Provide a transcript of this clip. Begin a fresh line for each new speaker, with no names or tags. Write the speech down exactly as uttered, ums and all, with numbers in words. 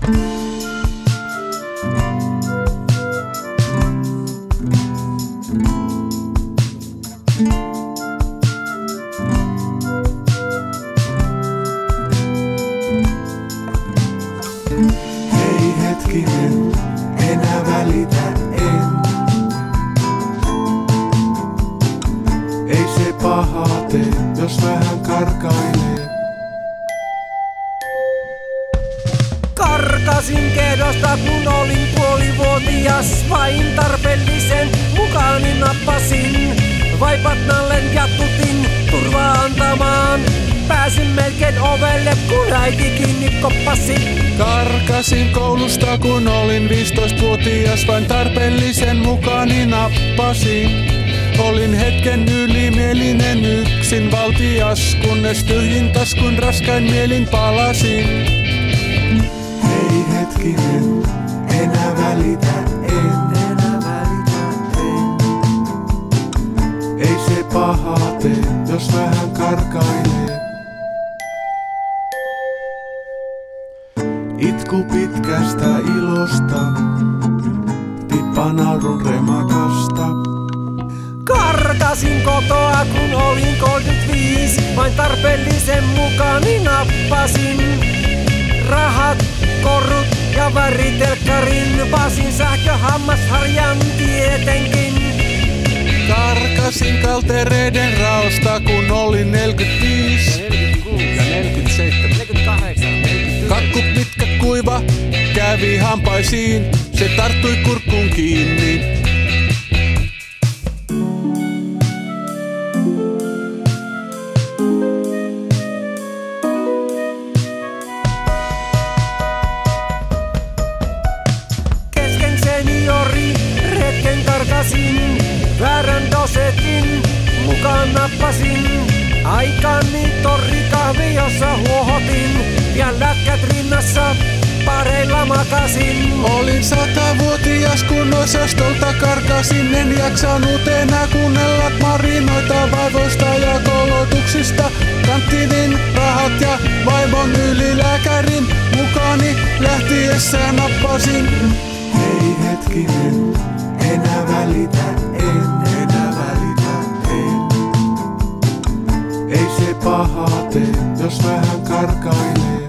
Hei hetkinen, enää välitä en. Ei se pahaa tee, jos vähän karkailee.
Karkasin kehdosta kun olin puolivuotias, vain tarpeellisen mukaani nappasin. Vaipat nallen ja tutin turvaa antamaan. Pääsin melkein ovelle kun äiti kiinni koppasi.
Karkasin koulusta kun olin viisitoistavuotias, vain tarpeellisen mukaani nappasin. Olin hetken ylimielinen yksin valtias, kunnes tyhjin taskun raskain mielin palasin. Hei hetkinen, enää välitä en. Enää välitä en. Ei se pahaa tee, jos vähän karkailee. Itku pitkästä ilosta, tippa naurun remakasta.
Karkasin kotoa kun olin kolmekymmentäviisi, vain tarpeellisen mukaani nappasin. Rahat, korut ja väritelkkarin, pasin sähköhammasharjan tietenkin.
Karkasin kaltereiden raosta kun olin neljäkymmentäviisi
neljäkymmentäkuusi
ja neljäkymmentäseitsemän.
neljäkymmentäkahdeksan
Kakku pitkä kuiva kävi hampaisiin, se tarttui kurkkuun kiinni.
Kesken seniori retken karkasin, väärän dosetin mukaan nappasin. Aikani torrikahviossa huohotin, ja lätkät rinnassa pareilla makasin.
Olin satavuotias kun osastolta karkasin, en jaksanut enää kuunnella marinoita vaivoista ja kolotuksista. Kanttiin rahat ja vaimon ylilääkärin mukaani lähtiessä nappasin. Hei hetkinen, enää välitä en. Enää välitä en. Ei se pahaa tee, jos vähän karkailee.